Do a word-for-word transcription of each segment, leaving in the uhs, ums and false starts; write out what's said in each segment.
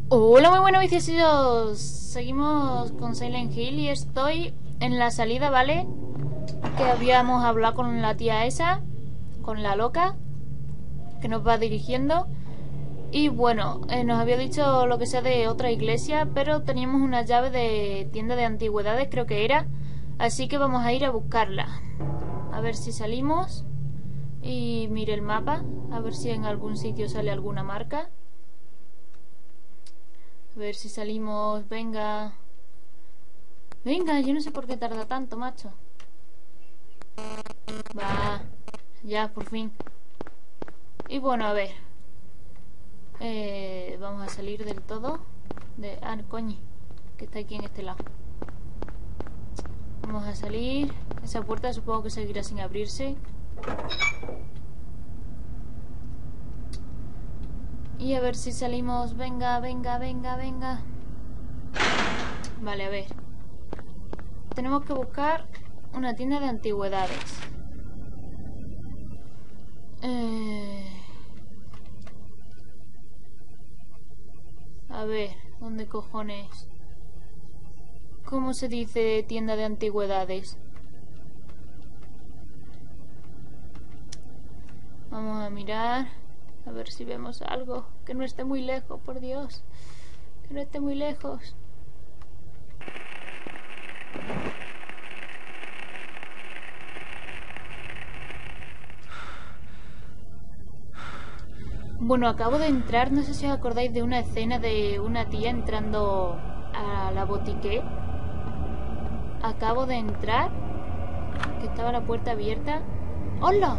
Hola, muy buenos viciosos. Seguimos con Silent Hill y estoy en la salida, ¿vale? Que habíamos hablado con la tía esa, con la loca, que nos va dirigiendo. Y bueno, eh, nos había dicho lo que sea de otra iglesia, pero teníamos una llave de tienda de antigüedades, creo que era. Así que vamos a ir a buscarla. A ver si salimos. Y mire el mapa, a ver si en algún sitio sale alguna marca. A ver si salimos, venga. Venga, yo no sé por qué tarda tanto, macho. Va, ya, por fin. Y bueno, a ver. Eh, vamos a salir del todo. De... Ah, coño, que está aquí en este lado. Vamos a salir. Esa puerta supongo que seguirá sin abrirse. Y a ver si salimos. Venga, venga, venga, venga. Vale, a ver. Tenemos que buscar una tienda de antigüedades. Eh... A ver, ¿dónde cojones? ¿Cómo se dice tienda de antigüedades? Vamos a mirar. A ver si vemos algo. Que no esté muy lejos, por Dios. Que no esté muy lejos. Bueno, acabo de entrar. No sé si os acordáis de una escena de una tía entrando a la botique. Acabo de entrar. Que estaba la puerta abierta. ¡Hola!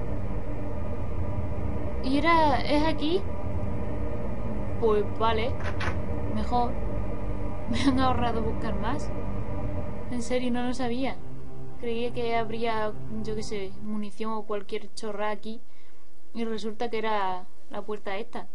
¿Y era... es aquí? Pues vale. Mejor. Me han ahorrado buscar más. En serio, no lo sabía. Creía que habría, yo qué sé, munición o cualquier chorra aquí. Y resulta que era la puerta esta.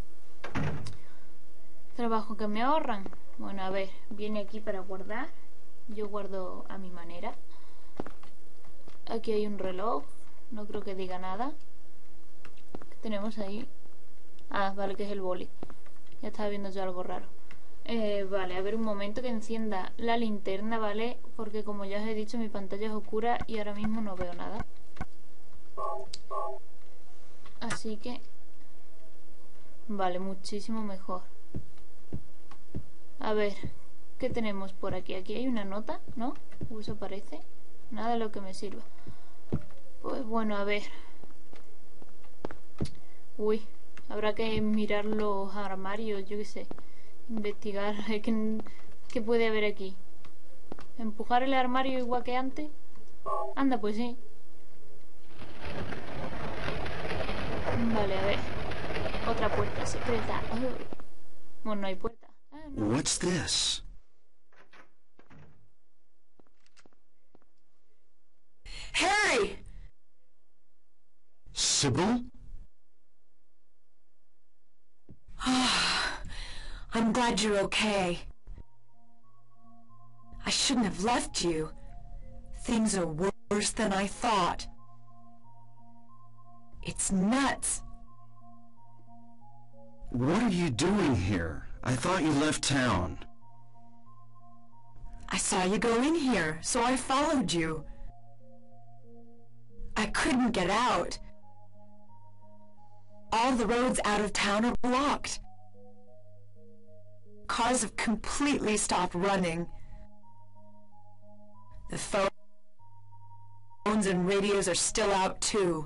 Trabajo que me ahorran. Bueno, a ver, viene aquí para guardar. Yo guardo a mi manera. Aquí hay un reloj. No creo que diga nada. ¿Qué tenemos ahí? Ah, vale, que es el boli. Ya estaba viendo yo algo raro. Eh, vale, a ver un momento que encienda la linterna, ¿vale? Porque como ya os he dicho, mi pantalla es oscura y ahora mismo no veo nada. Así que... Vale, muchísimo mejor. A ver, ¿qué tenemos por aquí? Aquí hay una nota, ¿no? ¿O eso parece? Nada de lo que me sirva. Pues bueno, a ver. Uy, habrá que mirar los armarios, yo qué sé. Investigar. ¿Qué, qué puede haber aquí? ¿Empujar el armario igual que antes? Anda, pues sí. Vale, a ver. Otra puerta secreta. Oh. Bueno, no hay puerta. Ah, no. What's this? Harry! Sybil? I'm glad you're okay. I shouldn't have left you. Things are worse than I thought. It's nuts. What are you doing here? I thought you left town. I saw you go in here, so I followed you. I couldn't get out. All the roads out of town are blocked. Cars have completely stopped running. The phones and radios are still out too.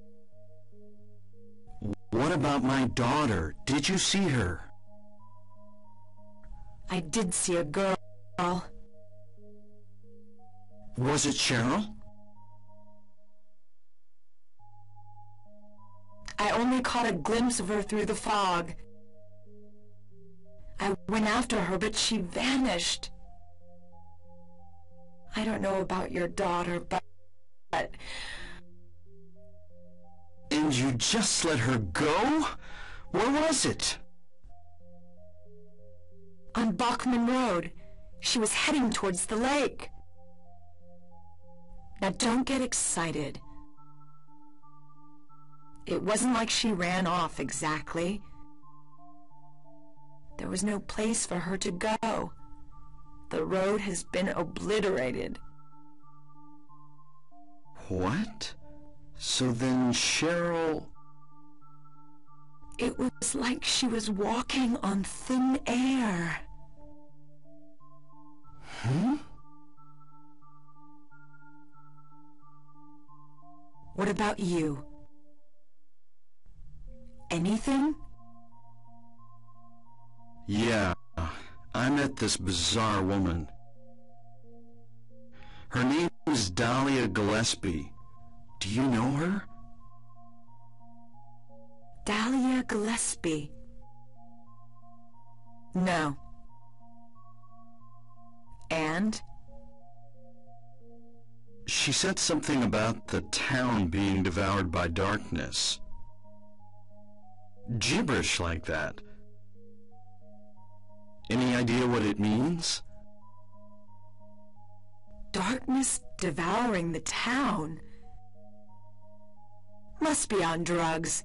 What about my daughter? Did you see her? I did see a girl. Was it Cheryl? I only caught a glimpse of her through the fog. I went after her, but she vanished. I don't know about your daughter, but... but And you just let her go? Where was it? on Bachman Road. She was heading towards the lake. Now don't get excited. It wasn't like she ran off exactly. There was no place for her to go. The road has been obliterated. What? So then Cheryl... It was like she was walking on thin air. Hmm? What about you? Anything? Yeah, I met this bizarre woman. Her name is Dahlia Gillespie. Do you know her? Dahlia Gillespie. No. And? She said something about the town being devoured by darkness. Gibberish like that. Any idea what it means? Darkness devouring the town. Must be on drugs.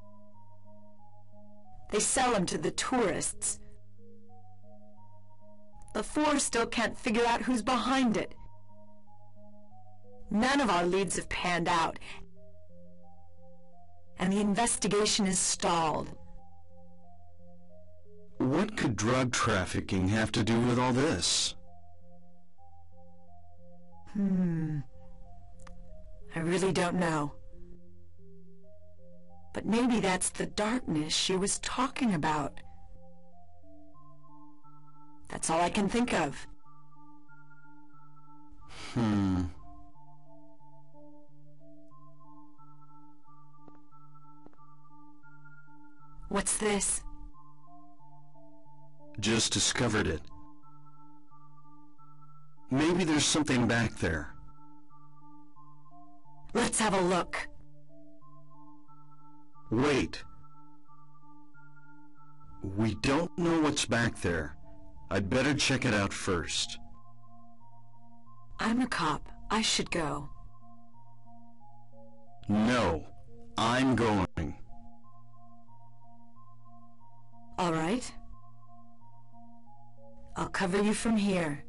They sell them to the tourists. The Force still can't figure out who's behind it. None of our leads have panned out, and the investigation is stalled. What could drug trafficking have to do with all this? Hmm. I really don't know. But maybe that's the darkness she was talking about. That's all I can think of. Hmm. What's this? Just discovered it. Maybe there's something back there. Let's have a look. Wait. We don't know what's back there. I'd better check it out first. I'm a cop. I should go. No, I'm going. All right. I'll cover you from here.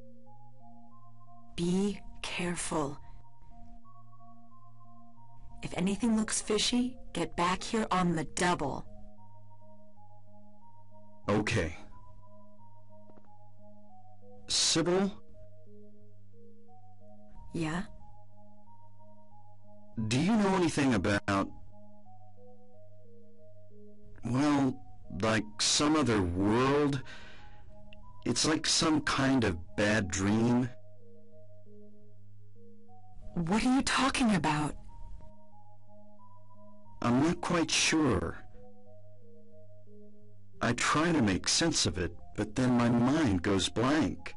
Be careful. If anything looks fishy, get back here on the double. Okay. Sybil? Yeah? Do you know anything about... well, like some other world? It's like some kind of bad dream. What are you talking about? I'm not quite sure. I try to make sense of it, but then my mind goes blank.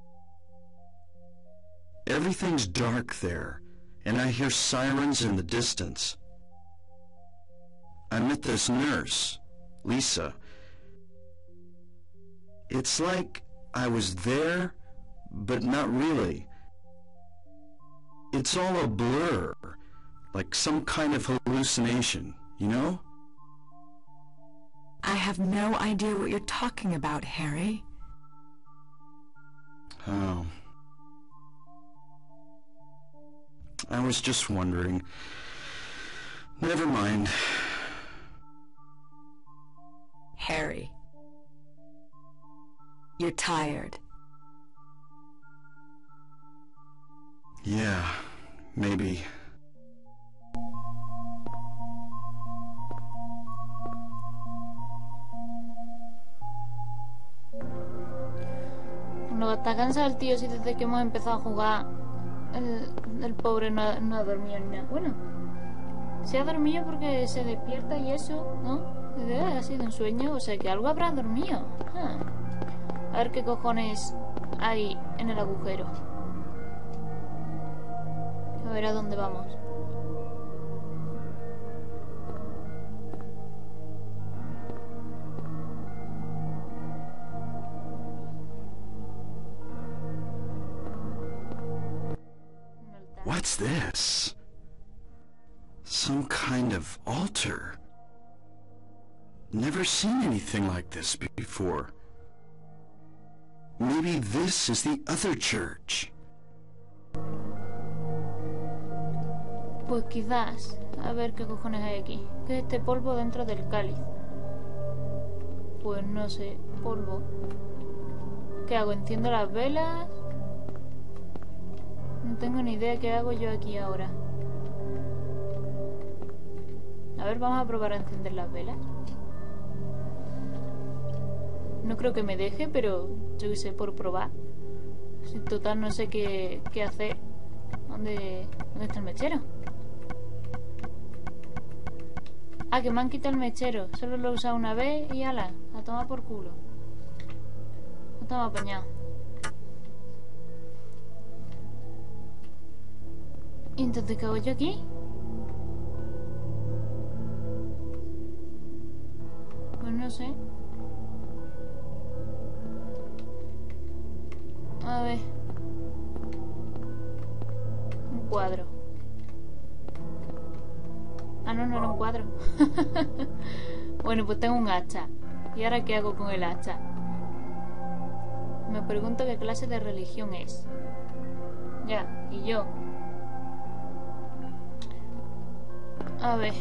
Everything's dark there, and I hear sirens in the distance. I met this nurse, Lisa. It's like I was there, but not really. It's all a blur, like some kind of hallucination, you know? I have no idea what you're talking about, Harry. Oh. I was just wondering. Never mind. Harry. You're tired. Yeah, maybe. Cuando está cansado el tío, si desde que hemos empezado a jugar, el, el pobre no, no ha dormido ni nada. Bueno, se ha dormido porque se despierta y eso, ¿no? Ha sido un sueño, o sea que algo habrá dormido. Ah. A ver qué cojones hay en el agujero. A ver a dónde vamos. What's this? Some kind of altar. Never seen anything like this before. Maybe this is the other church. Pues quizás. A ver qué cojones hay aquí. ¿Qué es este polvo dentro del cáliz? Pues no sé. Polvo. ¿Qué hago? ¿Enciendo las velas? No tengo ni idea qué hago yo aquí ahora. A ver, vamos a probar a encender las velas. No creo que me deje, pero yo qué sé, por probar. Si total no sé qué, qué hacer. ¿Dónde, ¿Dónde está el mechero? Ah, que me han quitado el mechero. Solo lo he usado una vez y ala, a tomar por culo. No estaba apañado. ¿Y entonces qué hago yo aquí? Pues no sé. A ver. Un cuadro. Ah, no, no era un cuadro. Bueno, pues tengo un hacha. ¿Y ahora qué hago con el hacha? Me pregunto qué clase de religión es. Ya, y yo. A ver.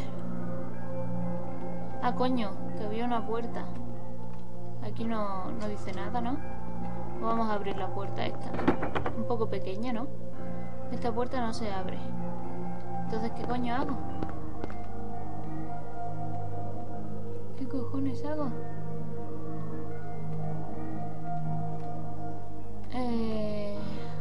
Ah, coño, que había una puerta. Aquí no, no dice nada, ¿no? Vamos a abrir la puerta esta. Un poco pequeña, ¿no? Esta puerta no se abre. Entonces, ¿qué coño hago? ¿Qué cojones hago? Eh...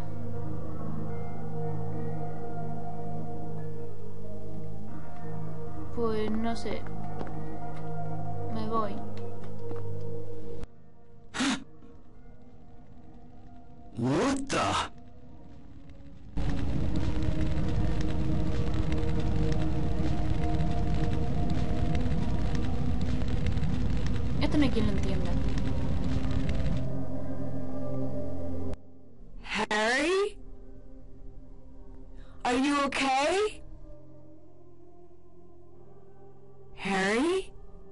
Pues no sé. Me voy. What the? Esto no hay quien lo entienda. Harry? Are you okay? Harry?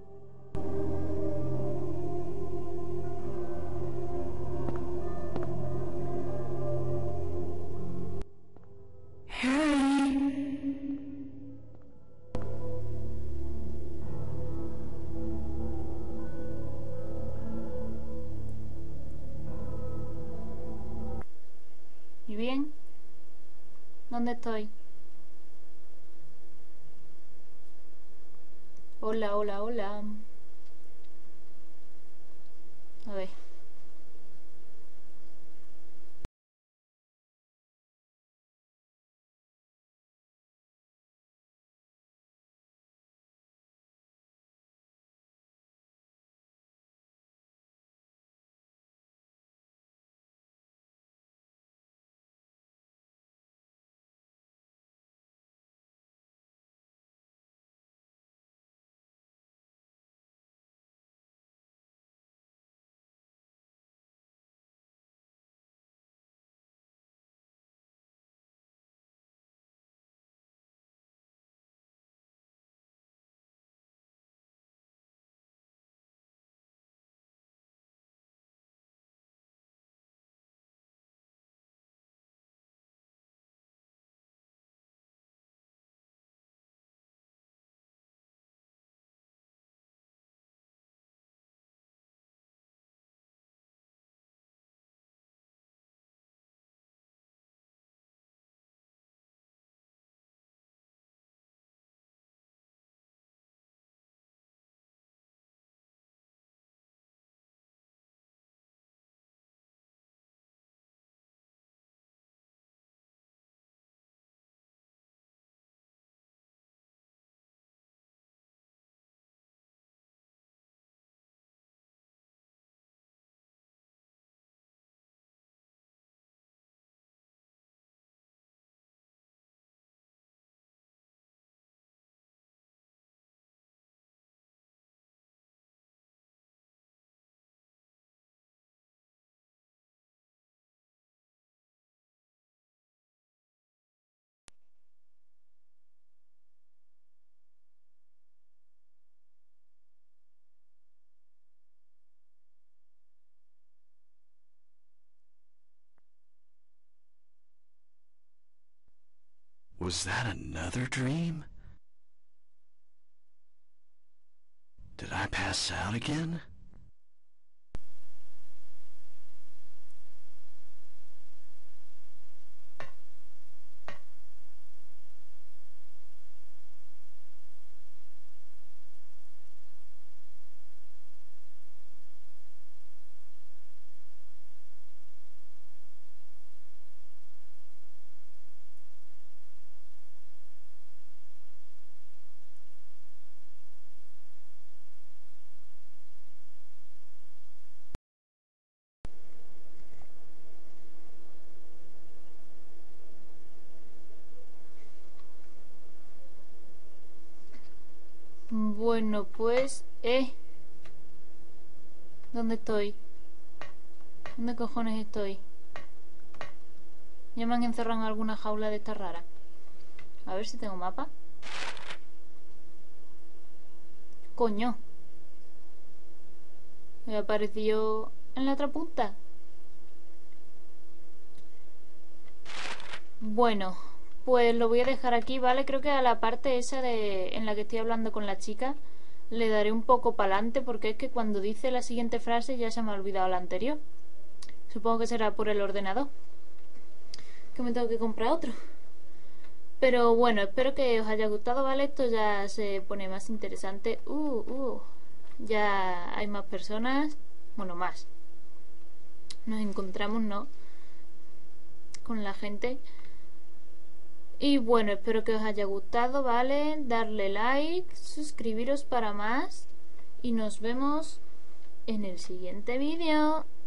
Harry? ¿Y bien? ¿Dónde estoy? Hola, hola, hola. A ver. Was that another dream? Did I pass out again? Bueno, pues... Eh... ¿Dónde estoy? ¿Dónde cojones estoy? Ya me han encerrado en alguna jaula de esta rara. A ver si tengo mapa. Coño. Me apareció en la otra punta. Bueno, pues lo voy a dejar aquí, ¿vale? Creo que a la parte esa de en la que estoy hablando con la chica le daré un poco para adelante, porque es que cuando dice la siguiente frase ya se me ha olvidado la anterior. Supongo que será por el ordenador, que me tengo que comprar otro. Pero bueno, espero que os haya gustado, ¿vale? Esto ya se pone más interesante. Uh, uh. Ya hay más personas. Bueno, más. Nos encontramos, ¿no? Con la gente. Y bueno, espero que os haya gustado, ¿vale? Darle like, suscribiros para más. Y nos vemos en el siguiente vídeo.